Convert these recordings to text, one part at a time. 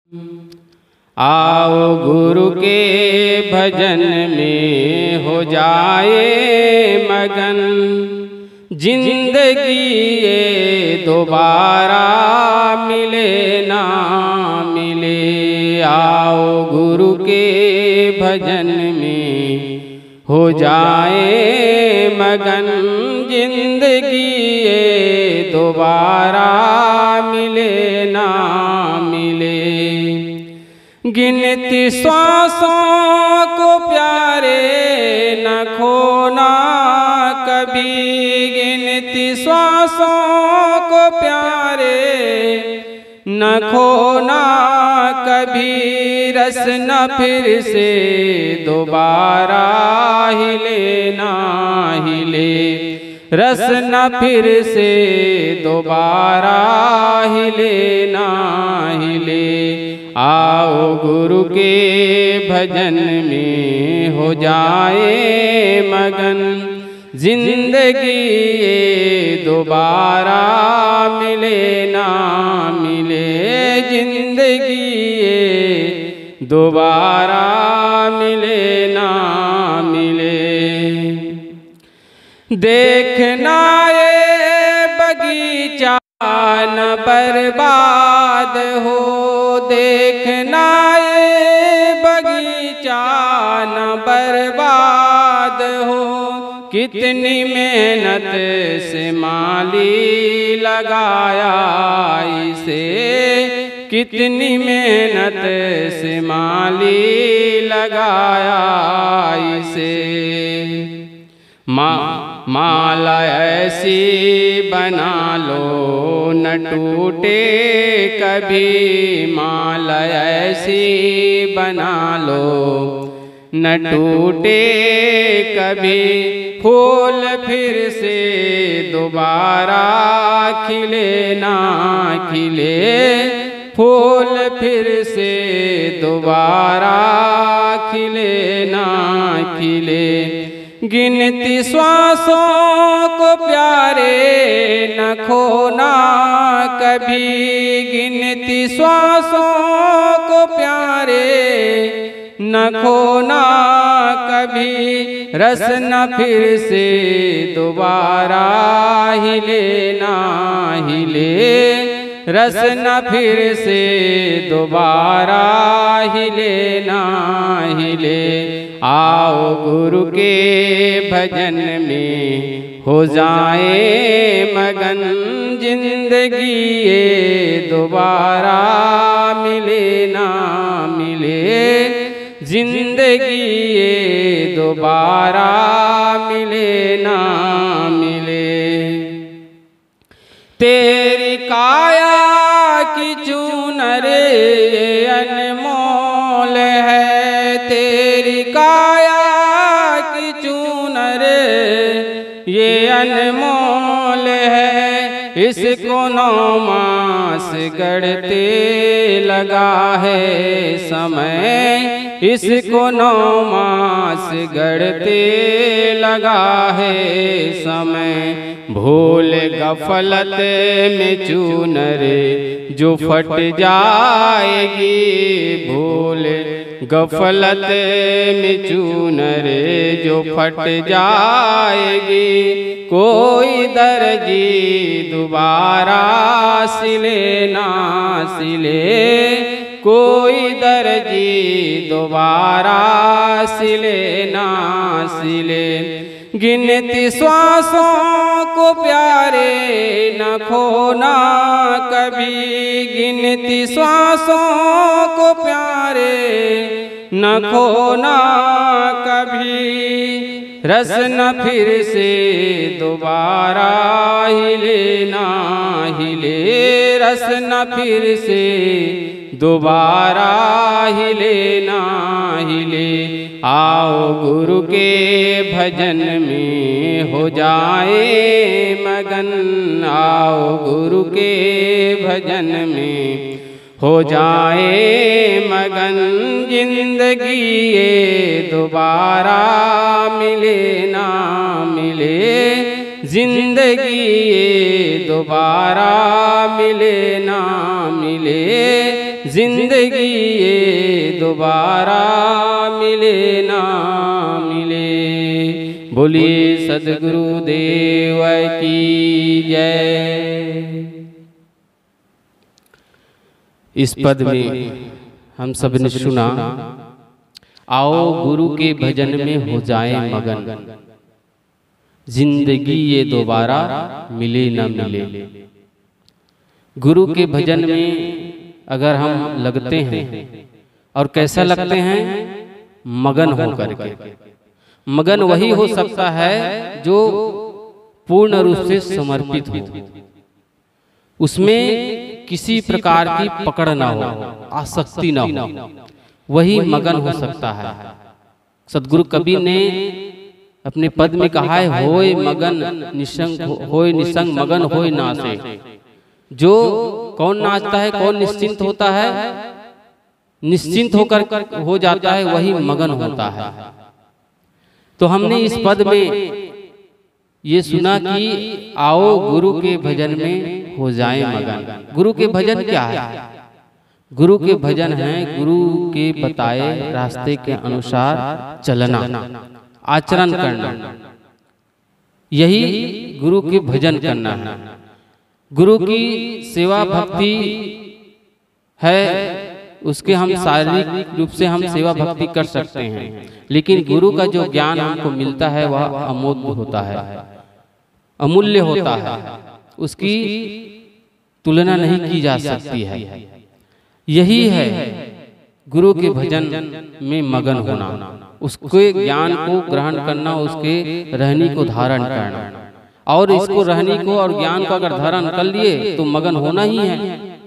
आओ गुरु के भजन में हो जाए मगन, जिंदगी ये दोबारा मिले ना मिले। आओ गुरु के भजन में हो जाए मगन, जिंदगी ये दोबारा मिले ना मिले। गिनती श्वासों को प्यारे न खोना कभी, गिनती श्वासों को प्यारे न खोना कभी। रस न फिर से दोबारा हिले ना हिले, रस न फिर से दोबारा हिले ना हिले। आओ गुरु के भजन में हो जाए मगन, जिंदगी ये दोबारा मिले ना मिले। जिंदगी ये दोबारा मिले ना मिले। देखना ये बगीचा न बर्बाद हो, देखना ये बगीचा न बर्बाद हो। कितनी मेहनत से माली लगाया इसे, कितनी मेहनत से माली लगाया इसे। माला ऐसी बना लो न टूटे कभी, माला ऐसी बना लो न टूटे कभी। फूल फिर से दोबारा खिले ना खिले, फूल फिर से दोबारा खिले ना खिले। गिनती श्वासों को प्यारे न खोना कभी, गिनती श्वासों को प्यारे न खोना कभी। रस न फिर से दोबारा हिले ना हिले, रस न फिर से दोबारा हिले ना हिले। आओ गुरु के भजन में हो जाए मगन, जिंदगी ये दोबारा मिले ना मिले। जिंदगी ये दोबारा मिले ना मिले। तेरी काया की चूनर ये अनमोल है, तेरी काया की चूनर ये अनमोल है। इसको 9 मास गढ़ते लगा है समय, इसको 9 मास गढ़ते लगा है समय। भूल गफलत में चूनर जो फट जाएगी, भूल गफलत में चूनर जो फट जाएगी। कोई दर्जी दोबारा सिले ना सिले, कोई दर्जी दोबारा सिले ना सिले। गिनती श्वासों को प्यारे न खोना कभी, गिनती श्वासों को प्यारे न खोना कभी। रस न फिर से दोबारा हिले ना हिले, रस न फिर से दोबारा हिले ना हिले। आओ गुरु के भजन में हो जाए मगन, आओ गुरु के भजन में हो जाए मगन। जिंदगी ये दोबारा मिले ना मिले, जिंदगी ये दोबारा मिले ना मिले। जिंदगी ये दोबारा मिले ना मिले। बोलिए सद्गुरुदेव की जय। इस पद में हम सब ने सुना, आओ गुरु के भजन में हो जाए मगन, जिंदगी ये दोबारा मिले न मिले। गुरु के भजन में अगर हम लगते हैं, और कैसा लगते हैं, मगन हो करके। मगन वही हो सकता है जो पूर्ण रूप से समर्पित हो, उसमें किसी प्रकार की पकड़ ना हो, आसक्ति ना हो, वही मगन हो सकता है। सद्गुरु कबीर ने अपने पद में कहा है, होय मगन निसंग, होय निसंग मगन होय नाचे। जो कौन नाचता है, कौन निश्चिंत होता है, निश्चिंत होकर हो जाता है, वही मगन होता है। तो हमने इस पद में ये सुना कि आओ गुरु के भजन में हो जाए मगन। गुरु के भजन क्या है? गुरु के भजन है गुरु के बताए रास्ते के अनुसार चलना, आचरण करना, यही गुरु के भजन करना है। गुरु की सेवा भक्ति है, उसके हम शारीरिक रूप से हम सेवा भक्ति कर सकते हैं, लेकिन गुरु का जो ज्ञान हमको मिलता है वह अमूल्य होता है, अमूल्य होता है, उसकी तुलना नहीं की जा सकती है। यही है गुरु के भजन में मगन होना, उसके ज्ञान को ग्रहण करना, उसके रहनी को धारण करना। और इसको रहनी को और ज्ञान को अगर धारण कर लिए तो मगन होना ही है।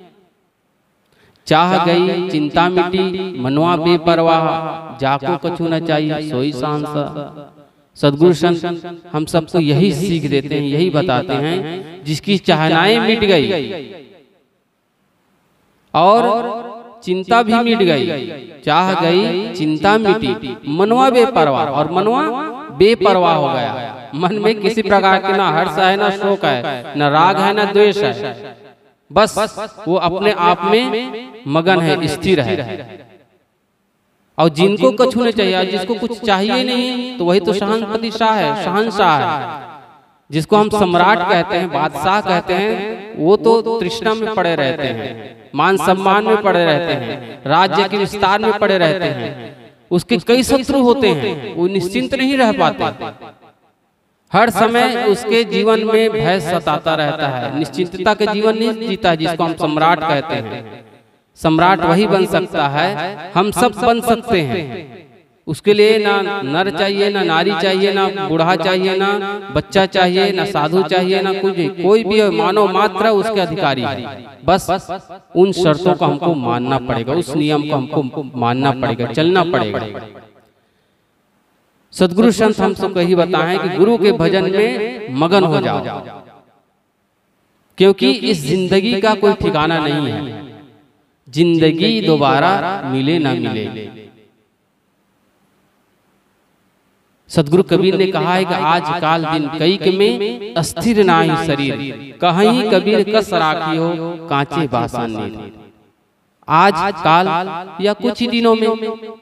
चाह गई चिंता मिटी, मनवा बेपरवाह, जाको कछु न चाहिए सोई सांसा। सद्गुरु संत हम सबको यही सीख देते हैं, यही बताते हैं, जिसकी चाहनाएं मिट गई और चिंता भी मिट गई, चाह गई चिंता मिटी, मनवा बेपरवाह, और मनवा बेपरवाह हो गया। मन में किसी प्रकार के ना हर्ष है, ना शोक है, ना राग है, ना द्वेष है, बस वो अपने आप में मगन है, स्थिर है। और जिनको कुछ नहीं चाहिए, जिसको कुछ चाहिए नहीं, तो वही तो शहनपति शाह है, शहनशाह है, जिसको हम सम्राट कहते हैं, बादशाह कहते हैं। वो तो तृष्णा में पड़े रहते हैं, मान सम्मान में पड़े रहते हैं, राज्य के विस्तार में पड़े रहते हैं। उसके कई शत्रु होते हैं, वो निश्चिंत नहीं रह पाते। हर समय उसके जीवन में भय सताता रहता है, निश्चिंतता के जीवन नहीं जीता, जिसको हम सम्राट कहते हैं। सम्राट वही बन सकता है, हम सब बन सकते हैं। उसके लिए ना नर चाहिए, ना नारी चाहिए, ना बूढ़ा चाहिए, ना बच्चा चाहिए, ना साधु चाहिए, ना कुछ, कोई भी मानव मात्र उसके अधिकारी है। बस उन शर्तों को हमको मानना पड़ेगा, उस नियम को हमको मानना पड़ेगा, चलना पड़ेगा। सद्गुरु संत हम सबको यही बताएं कि गुरु के भजन में मगन हो जाओ, क्योंकि इस जिंदगी का कोई ठिकाना नहीं है, जिंदगी दोबारा मिले ना मिले। सद्गुरु कबीर ने कहा है कि आज काल दिन कईक में अस्थिर नाही शरीर, कहीं कबीर कस राखी हो कांचे बासन नीर। आज काल या कुछ ही दिनों में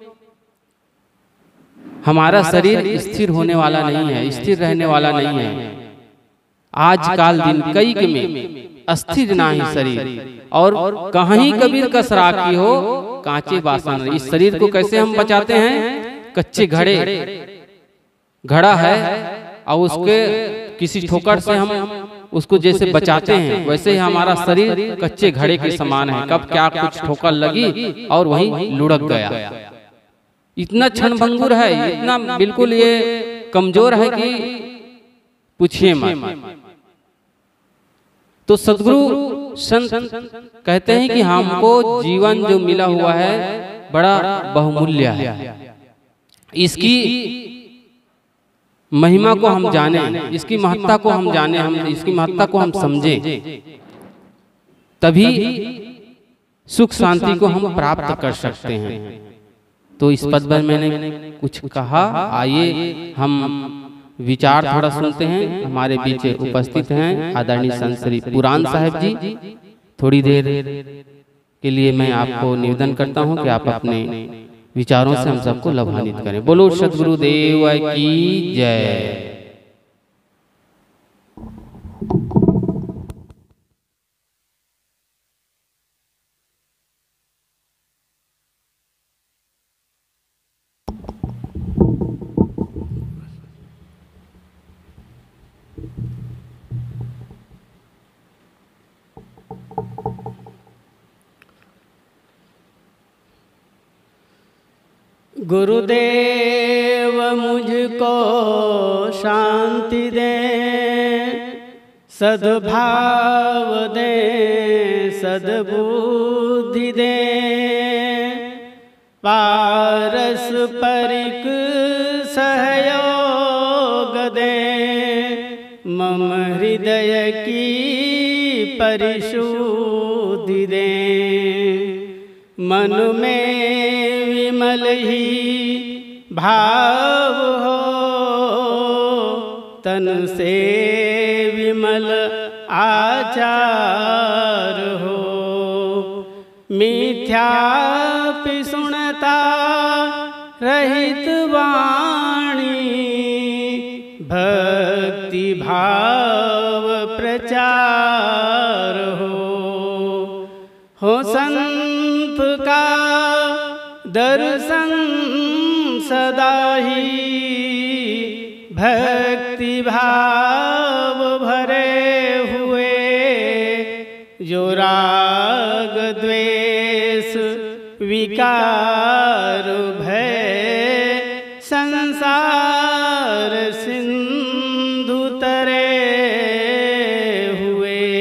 हमारा शरीर स्थिर होने वाला नहीं है, स्थिर रहने वाला नहीं है। आज काल दिन कईक में अस्थिर नाही शरीर, और कहीं कबीर कस राखी हो कांचे बासन। इस शरीर को कैसे हम बचाते हैं? कच्चे घड़े, घड़ा है और उसके किसी ठोकर से हम उसको जैसे बचाते हैं, वैसे ही हमारा शरीर कच्चे घड़े के समान है। कब क्या कुछ ठोकर लगी और वहीं लुढ़क गया। इतना क्षणभंगुर है, इतना बिल्कुल ये कमजोर है कि पूछिए मत। तो सद्गुरु संत कहते हैं कि हमको जीवन जो मिला हुआ है बड़ा बहुमूल्य है, इसकी महिमा को हम जाने, इसकी महत्ता को हम जाने, हम इसकी महत्ता को हम समझें, तभी सुख शांति को हम प्राप्त कर सकते हैं। तो इस पद पर मैंने कुछ कहा, आइए हम विचार थोड़ा सुनते हैं। हमारे बीच उपस्थित हैं आदरणीय संत श्री पुराण साहिब जी, थोड़ी देर के लिए मैं आपको निवेदन करता हूं कि आप अपने विचारों से हम सबको लाभान्वित करें। बोलो सद्गुरुदेव की जय। गुरुदेव मुझको शांति दे, सद्भाव दे, सद्बुद्धि दे, पारस्परिक सहयोग दे, मम हृदय की परिशुद्धि दे, मन में विमल ही भाव हो, तन से विमल आचार हो, मिथ्या पिसुणता रहित वाणी, भक्ति भाव प्रचार हो संत का दर्शन सदा ही, भक्ति भाव भरे हुए, जो राग द्वेष विकार भय संसार सिंधु तरे हुए,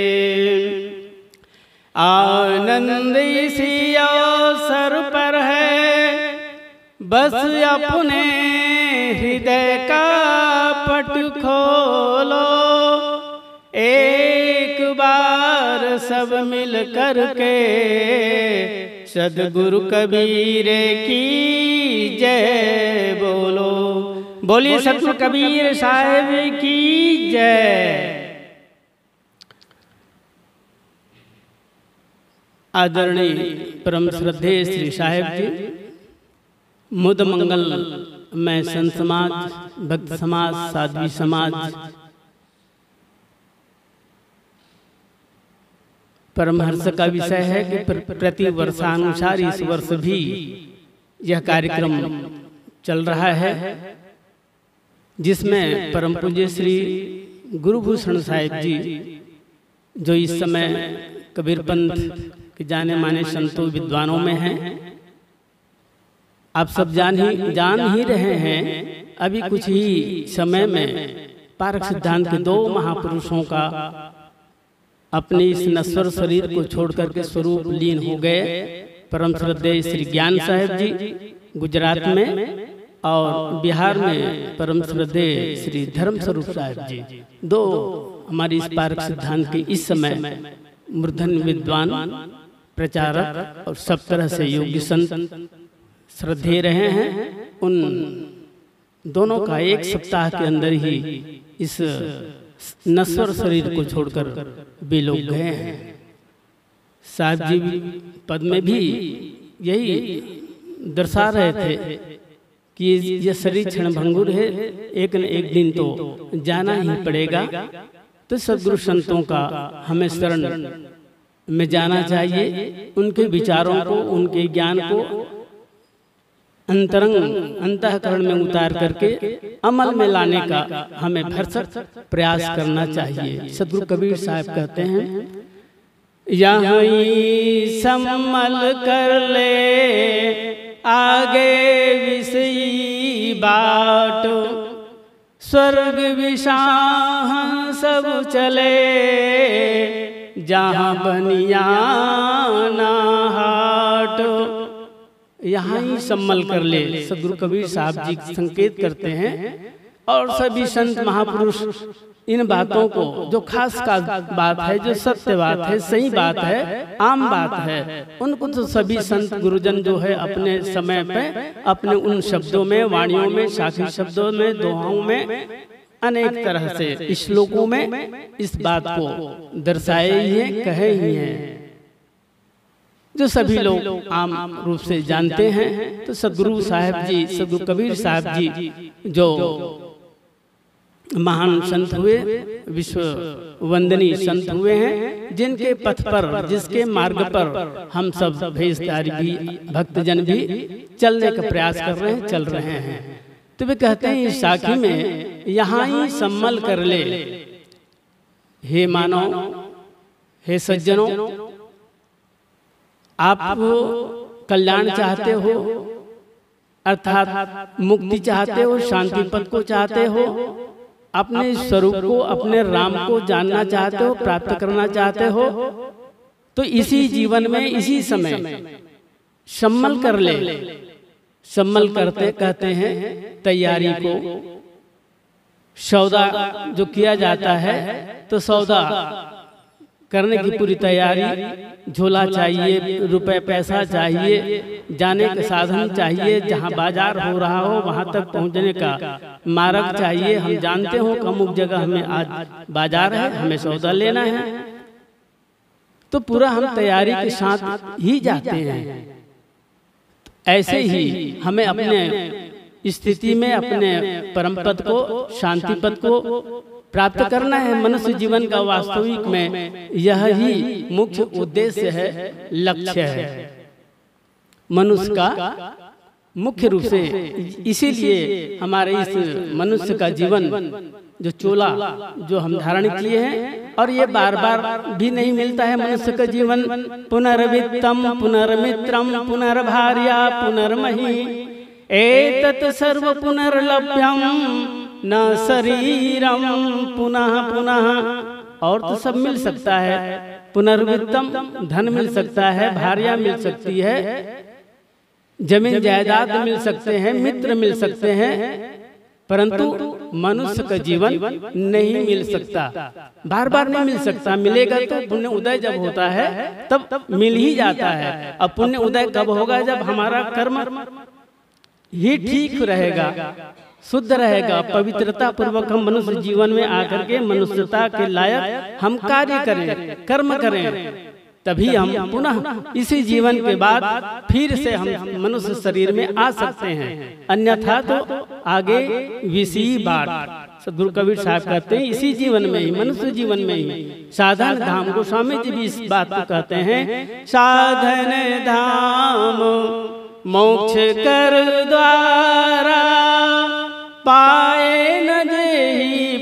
आनंद इसी अवसर पर है, बस अपने हृदय का पट खोलो, एक बार सब मिल कर के सद्गुरु कबीर की जय बोलो। बोलिए सद्गुरु कबीर साहिब की जय। आदरणीय परम श्रद्धेय श्री साहिब जी, मुद मंगल में संत समाज, भक्त समाज, साध्वी समाज, परमहर्ष का विषय है कि प्रति वर्षानुसार इस वर्ष भी यह कार्यक्रम चल रहा है, जिसमें परम पूज्य श्री गुरुभूषण साहिब जी, जो इस समय कबीर पंथ के जाने माने संतों विद्वानों में हैं, आप सब जान ही रहे हैं। अभी कुछ ही समय में पारक सिद्धांत के दो महापुरुषों का अपने इस नश्वर शरीर को छोड़ करके स्वरूप लीन हो गए। परम श्रद्धेय श्री ज्ञान साहिब जी गुजरात में, और बिहार में परम श्रद्धेय श्री धर्म स्वरूप साहिब जी, दो हमारी इस पारक सिद्धांत के इस समय मूर्धन्य विद्वान, प्रचारक और सब तरह से योग्य संत श्रद्धेय रहे हैं। उन दोनों का एक सप्ताह के अंदर ही इस नश्वर शरीर को छोड़कर वे लोग गए हैं। साहब जी पद में भी यही दर्शा रहे थे कि यह शरीर क्षणभंगुर है, एक न एक दिन तो जाना ही पड़ेगा। तो सद्गुरु संतों का हमें शरण में जाना चाहिए, उनके विचारों को, उनके ज्ञान को अंतःकरण में उतार करके अमल में लाने का हमें भरसक प्रयास करना चाहिए। सद्गुरु कबीर साहब कहते हैं, यहीं सम्मल कर ले आगे विषयी बाट, स्वर्ग विशाह सब चले जहाँ बनियाना हाट। यहाँ ही सम्मल कर ले, सद्गुरु कबीर साहब जी संकेत करते हैं। और सभी संत महापुरुष इन बातों को, जो खास बात है, जो सत्य बात है, सही बात है, आम बात है, उनको तो सभी संत गुरुजन जो है अपने समय पे अपने उन शब्दों में, वाणियों में, साखी शब्दों में, दोहाओं में, अनेक तरह से श्लोकों में इस बात को दर्शाए ही हैं, कहे ही हैं। जो सभी लोग आम रूप से जानते हैं। तो सदगुरु साहब जी, सदगुरु कबीर साहब जी जो महान संत हुए, विश्व वंदनीय संत हुए हैं, जिनके पथ पर, जिसके मार्ग पर हम सब भेषधारी भी, भक्तजन भी चलने का प्रयास कर रहे हैं, चल रहे हैं। तो वे कहते हैं इस साखी में यहाँ ही सम्मल कर ले, हे मानव, हे सज्जनों, आप कल्याण चाहते हो, अर्थात मुक्ति चाहते हो, शांति पद को चाहते हो, अपने स्वरूप को, अपने राम को जानना चाहते हो, प्राप्त करना चाहते हो, तो इसी जीवन में, इसी समय सम्मल कर ले। सम्मल करते कहते हैं तैयारी को, सौदा जो किया जाता है, तो सौदा करने की पूरी तैयारी, झोला चाहिए, रुपए पैसा चाहिए, जाने का साधन चाहिए, जहाँ बाजार हो रहा हो वहाँ तक पहुँचने का मार्ग चाहिए। हम जानते हो कि अमुक जगह हमें आज बाजार है, हमें सौदा लेना है, तो पूरा हम तैयारी के साथ ही जाते हैं। ऐसे ही हमें अपने स्थिति में अपने परम पद को, शांति पद को प्राप्त करना है। मनुष्य जीवन का वास्तविक में यह ही मुख्य उद्देश्य है, लक्ष्य है मनुष्य का मुख्य रूप से। इसीलिए हमारे इस मनुष्य का जीवन जो चोला जो हम धारण किए हैं, और ये बार बार भी नहीं मिलता है मनुष्य का जीवन। पुनर्वित्तम पुनर्मित्रम पुनर्भार्या पुनर्मही एतत् सर्व पुनर्लभ्यम न शरीरम पुनः पुनः। और तो सब मिल सकता है, पुनर्वित्तम धन मिल सकता है, भार्या मिल सकती है, जमीन जायदाद मिल सकते हैं, मित्र मिल सकते हैं, परंतु मनुष्य का जीवन नहीं मिल सकता, बार बार नहीं मिल सकता। मिलेगा तो पुण्य उदय जब होता है तब मिल ही जाता है। अब पुण्य उदय कब होगा? जब हमारा कर्म ही ठीक रहेगा, शुद्ध रहेगा, पवित्रता पूर्वक हम मनुष्य जीवन में आकर के मनुष्यता के लायक हम कार्य करें, कर्म करें, तभी हम पुनः इसी जीवन के बाद फिर से हम मनुष्य शरीर में आ सकते हैं। अन्यथा तो आगे विषी बाट। सदगुरु कबीर साहब कहते हैं इसी जीवन में ही, मनुष्य जीवन में ही साधन धाम। गोस्वामी जी भी इस बात को कहते हैं, साधन धाम मोक्ष कर द्वारा पाए न जेहि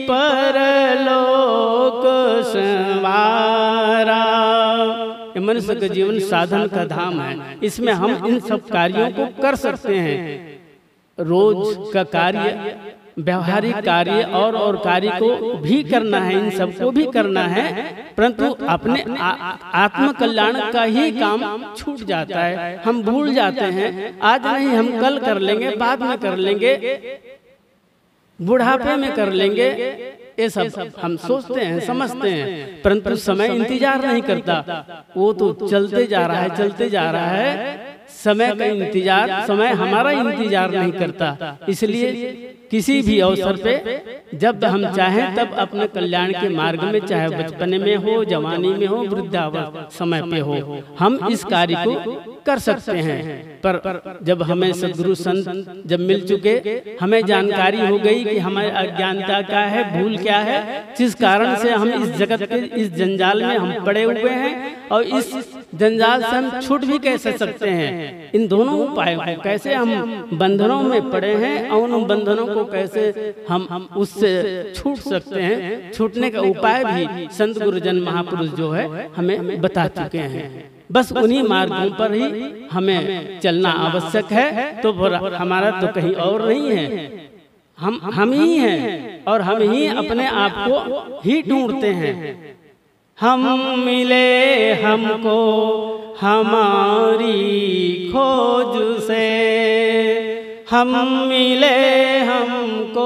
परलोक संवारा। मनुष्य का जीवन साधन का धाम है। इसमें हम इन सब कार्यों को कर सकते हैं। रोज का कार्य, व्यवहारिक कार्य और कार्य को भी करना है, इन सबको भी करना है, परंतु अपने आत्म कल्याण का ही काम छूट जाता है। हम भूल जाते हैं, आज नहीं हम कल कर लेंगे, बाद में कर लेंगे, बुढ़ापे में कर लेंगे, ये सब हम सोचते हैं, समझते हैं, परंतु समय इंतजार नहीं करता। वो तो चलते जा रहा है, चलते जा रहा है। समय का इंतजार, समय हमारा इंतजार नहीं करता। इसलिए किसी भी अवसर पे जब हम चाहें तब अपने कल्याण के मार्ग में, चाहे बचपने में हो, जवानी में हो, वृद्धावस्था समय पे हो, हम इस कार्य को कर सकते हैं। पर जब हमें सदगुरु संत जब मिल चुके, हमें जानकारी हो गई कि हमारी अज्ञानता क्या है, भूल क्या है, जिस कारण से हम इस जगत के इस जंजाल में हम पड़े हुए हैं, और इस जंजाल से हम छूट भी कैसे सकते हैं। इन दोनों उपायों को, कैसे हम बंधनों में पड़े हैं और उन बंधनों को कैसे हम उससे छूट सकते हैं, छूटने का उपाय भी संत गुरुजन महापुरुष जो है हमें बता चुके हैं। बस उन्हीं मार्गों पर ही हमें चलना आवश्यक है। तो हमारा तो कहीं और नहीं है, हम ही हैं, और हम ही अपने आप को ही ढूंढते हैं। हम मिले हमको हमारी खोज से, हम मिले हमको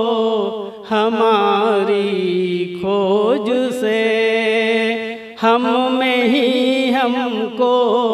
हमारी खोज से, हम में ही हमको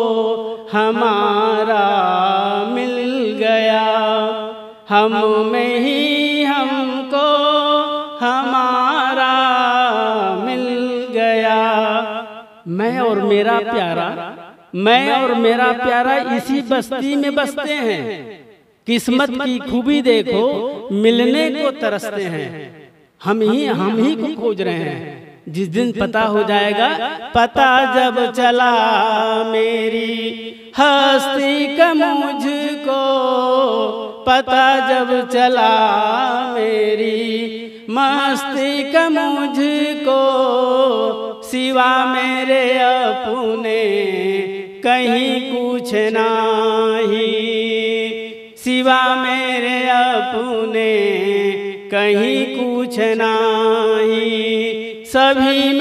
हमारा मिल गया, हम में ही हमको हमारा मिल गया। मैं और मेरा प्यारा मैं और मेरा प्यारा इसी बस्ती में बसते हैं। किस्मत की खूबी देखो, मिलने को तरसते हैं। हम ही को खोज रहे हैं। जिस दिन पता हो जाएगा, पता जब चला मेरी हस्ती का मुझको, पता जब चला मेरी मस्ती का मुझको, सिवा मेरे अपने कहीं कुछ नहीं, सिवा मेरे अपने कहीं कुछ नहीं। सभी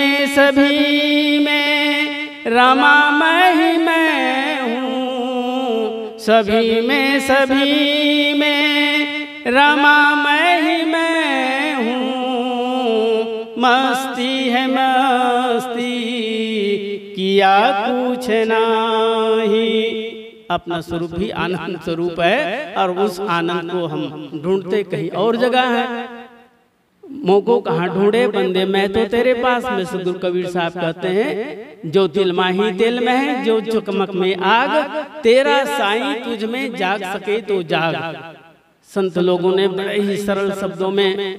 में रमा मैं हूँ, सभी में रमा मैं हूँ। मस्ती है मस्ती किया कुछ नहीं। अपना स्वरूप ही आनंद स्वरूप है और उस आनंद को हम ढूंढते कहीं और जगह है। मोको कहाँ ढूंढे बंदे, मैं तो तेरे पास में। सदगुरु कबीर साहब कहते हैं, जो तिल माही तिल में है, जो चकमक में आग, तेरा साईं तुझ में जाग सके तो जाग। संत लोगों ने बड़े ही सरल शब्दों में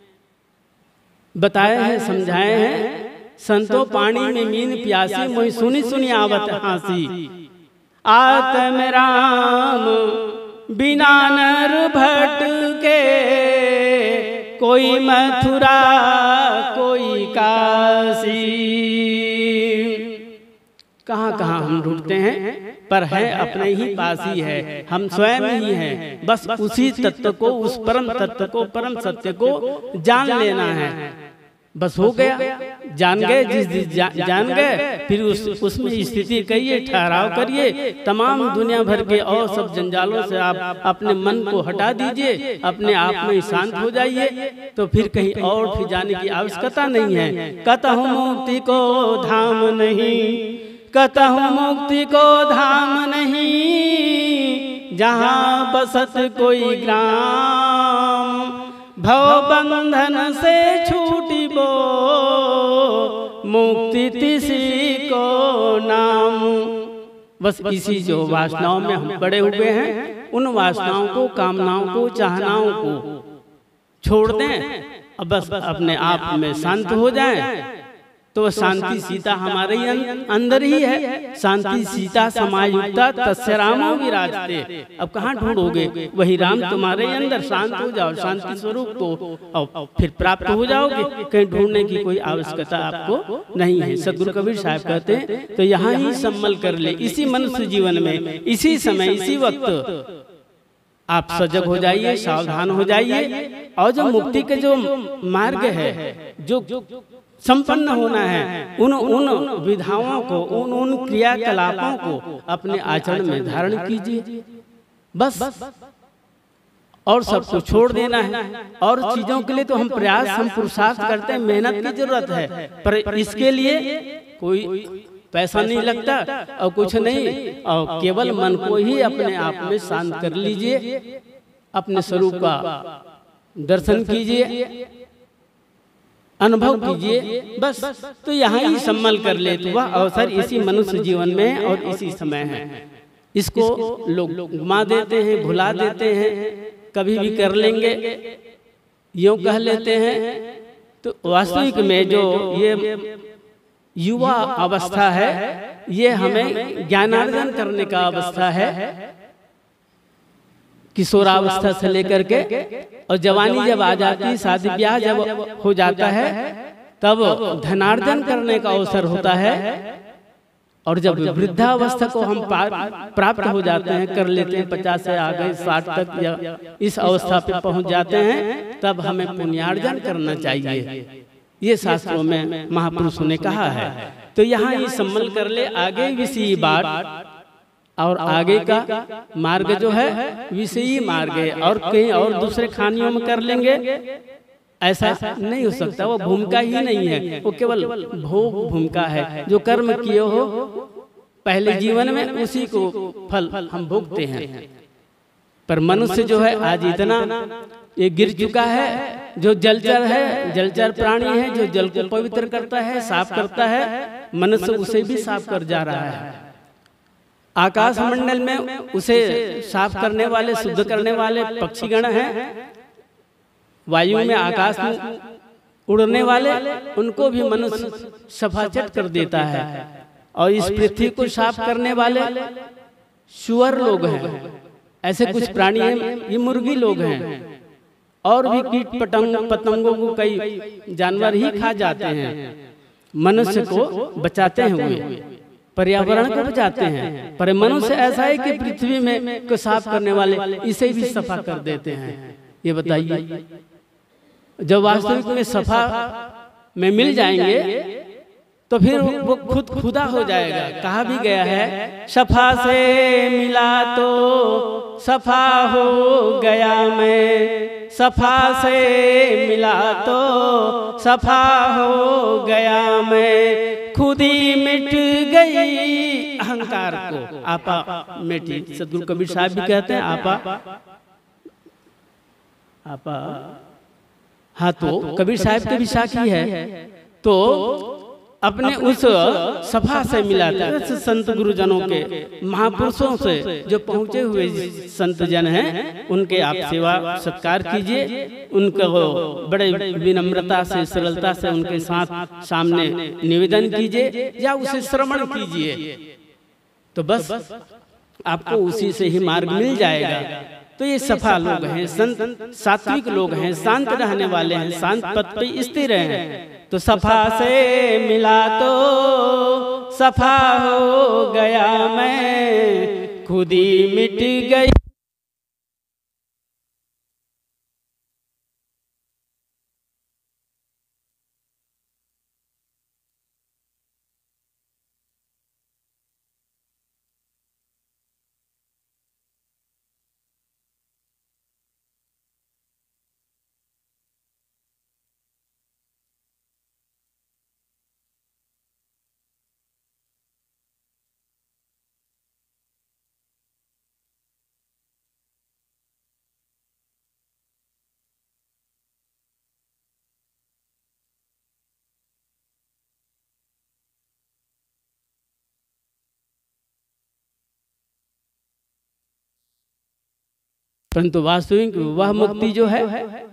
बताए हैं, समझाए हैं। संतो पानी में मीन प्यासी, मोहि सुनी सुनी आवत हासी। आत्म राम बिना नर भटके, कोई मथुरा कोई काशी। कहाँ कहाँ हम ढूंढते हैं, पर है अपने ही पास ही है। हम स्वयं ही हैं। बस उसी तत्व को, उस परम तत्व को, परम सत्य को जान लेना है। बस हो गया, जान गए। जिस जान गए, फिर उसमें स्थिति करिए, ठहराव करिए। तमाम दुनिया भर के और सब जंजालों से आप अपने मन को हटा दीजिए, अपने आप में शांत हो जाइए। तो फिर कहीं और फिर जाने की आवश्यकता नहीं है। कतहु मुक्ति को धाम नहीं, कतहु मुक्ति को धाम नहीं, जहाँ बसत कोई ग्राम, भव बंधन से छूटी बो, मुक्ति तिसी को नाम। बस इसी जो वासनाओं में हम पड़े हुए हैं, उन वासनाओं को, कामनाओं को, चाहनाओं को छोड़ दें और बस अपने आप में शांत हो जाएं। तो शांति सीता हमारे अंदर ही है। शांति सीता समायुक्ता तस्य रामो विराजते। अब कहाँ ढूंढोगे, वही राम तुम्हारे अंदर। शांत हो जाओ, शांति स्वरूप को, और फिर प्राप्त हो जाओगे। कहीं ढूंढने की कोई आवश्यकता आपको नहीं है। सदगुरु कबीर साहब कहते हैं, तो यहाँ ही सम्मल कर ले, इसी मनुष्य जीवन में, इसी समय, इसी वक्त आप सजग हो जाइए, सावधान हो जाइए। और जो मुक्ति के जो मार्ग है, जो संपन्न होना है, उन विधाओं को, उन क्रियाकलापों को अपने आचरण में धारण कीजिए। बस और सबको छोड़ देना है। और चीजों के लिए तो हम प्रयास, हम पुरुषार्थ करते हैं, मेहनत की जरूरत है, पर इसके लिए कोई पैसा नहीं लगता और कुछ नहीं। और केवल मन को ही अपने आप में शांत कर लीजिए, अपने स्वरूप का दर्शन कीजिए, अनुभव कीजिए। बस तो यहाँ ही सम्मल कर ले। तो वह अवसर इसी मनुष्य जीवन में और इसी समय है। इसको लोग घुमा देते हैं, भुला देते हैं, कभी भी कर लेंगे, यूं कह लेते हैं। तो वास्तविक में जो ये युवा अवस्था है, ये हमें ज्ञानार्जन करने का अवस्था है। किशोरावस्था से लेकर के और जवानी जब आ जाती है, शादी ब्याह जब हो जाता है, तब धनार्जन करने का अवसर होता है। और जब वृद्धावस्था को हम प्राप्त हो जाते हैं, कर लेते हैं, 50 से आ गए, 60 तक या इस अवस्था पे पहुंच जाते हैं, तब हमें पुण्यार्जन करना चाहिए। ये शास्त्रों में महापुरुषों ने कहा है। तो यहाँ ये सम्मल कर ले, आगे विषयी बात और आगे का मार्ग जो है विषयी मार्ग है। और कहीं और दूसरे खानियों में कर लेंगे, ऐसा नहीं हो सकता। वो भूमिका ही नहीं है, वो केवल भोग भूमिका है। जो कर्म किए हो पहले जीवन में, उसी को फल हम भोगते हैं। पर मनुष्य जो है आज इतना ये गिर चुका है। जो जलचर है, जलचर प्राणी है, जो जल को पवित्र करता है, साफ करता है, मनुष्य उसे भी साफ कर जा रहा है। आकाश मंडल में उसे साफ करने वाले, शुद्ध करने वाले पक्षीगण हैं। वायु में, आकाश में उड़ने वाले, उनको भी मनुष्य सफाचट कर देता है। और इस पृथ्वी को साफ करने वाले सुअर लोग हैं, ऐसे कुछ प्राणी हैं, ये मुर्गी लोग हैं। और भी कीट पतंगों को कई जानवर ही खा जाते हैं। मनुष्य को बचाते हैं, हुए पर्यावरण को बचाते हैं। पर मनुष्य ऐसा है कि पृथ्वी में को साफ करने वाले इसे भी सफा कर देते हैं। ये बताइए, जब वास्तविक में सफा में मिल जाएंगे तो फिर वो खुद खुदा हो जाएगा। कहा भी गया है, सफा से मिला तो सफा हो गया मैं, सफा से मिला तो सफा हो गया मैं, खुद ही मिट गई अहंकार को आपा मिटी। सतगुरु कबीर साहब भी कहते हैं आपा। हाँ, तो कबीर साहब के भी साखी है। तो अपने उस सफा से मिलाता है। संत गुरुजनों के, महापुरुषों से जो पहुँचे हुए संत जन हैं, उनके आप सेवा सत्कार कीजिए। उनको बड़े विनम्रता से, सरलता से उनके साथ सामने निवेदन कीजिए या उसे श्रवण कीजिए, तो बस आपको उसी से ही मार्ग मिल जाएगा। तो ये सफा लोग हैं, संत सात्विक लोग हैं, शांत रहने वाले हैं, शांत पद पे स्थिर हैं। तो सफा से मिला तो सफा हो गया मैं, खुद ही मिट गई। परंतु वास्तविक वह मुक्ति जो है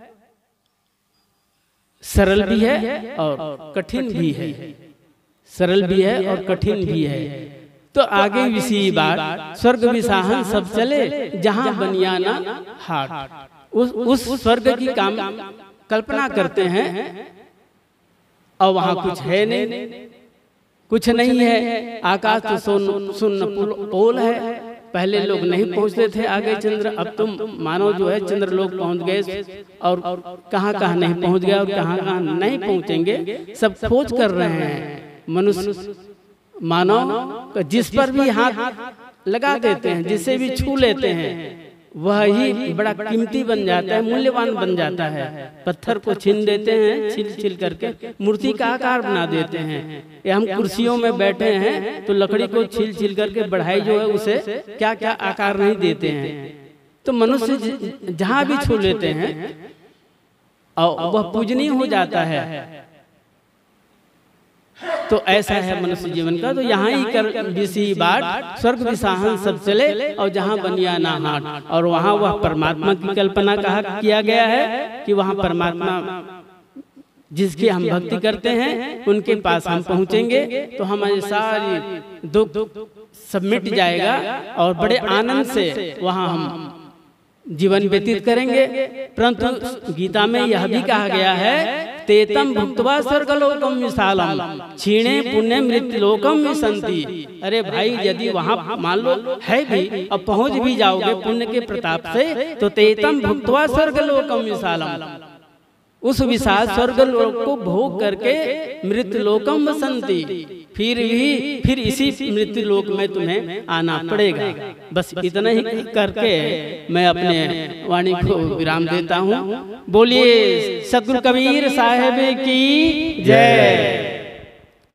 सरल भी है और कठिन भी है, सरल भी है और कठिन भी है। तो आगे इसी बात, स्वर्ग विसाहन सब चले जहां बनियाना हाट। उस स्वर्ग की कल्पना करते हैं और वहां कुछ है नहीं, कुछ नहीं है। आकाश तो सुन्न पोल है। पहले लोग नहीं पहुंचते थे आगे चंद्र, अब तुम मानो जो है चंद्र लोग पहुंच गए और कहां कहां नहीं पहुंच गए और कहां कहां नहीं पहुंचेंगे, सब खोज कर रहे हैं। मनुष्य मानव जिस पर भी हाथ लगा देते हैं, जिसे भी छू लेते हैं, वह ही बड़ा कीमती बन जाता है, मूल्यवान बन जाता है। पत्थर को छीन देते हैं, छिल छिल करके मूर्ति का आकार बना देते हैं। या हम कुर्सियों में बैठे हैं तो लकड़ी को छील छिल करके बढ़ाई जो है उसे क्या क्या आकार नहीं देते हैं। तो मनुष्य जहां भी छू लेते हैं और वह पूजनीय हो जाता है। तो ऐसा है मनुष्य जीवन का। तो यहाँ ही कर बिसी बाट, स्वर्ग विसाहन सब चले और जहाँ बनियाना हाट। और वहाँ वह परमात्मा की कल्पना किया गया है कि वहाँ परमात्मा जिसकी हम भक्ति करते हैं उनके पास हम पहुँचेंगे तो हमारी सारी दुख सब मिट जाएगा और बड़े आनंद से वहाँ हम जीवन व्यतीत करेंगे। परंतु गीता में यह भी कहा गया है, तेतम भुक्त्वा स्वर्गलोकम विशालम क्षीणे पुण्य मृत्युलोकम विसंति। अरे भाई, यदि वहाँ मान लो है भी और पहुँच भी जाओगे पुण्य के प्रताप से, तो तेतम भुक्त्वा स्वर्गलोकम विशालम, उस विशाल स्वर्गलोक को भोग करके मृत्युलोकम वसंति, फिर इसी मृत्युलोक में तुम्हें आना पड़ेगा। बस इतना ही करके मैं अपने वाणी को विराम देता हूँ। बोलिए सतगुरु कबीर साहिब की जय।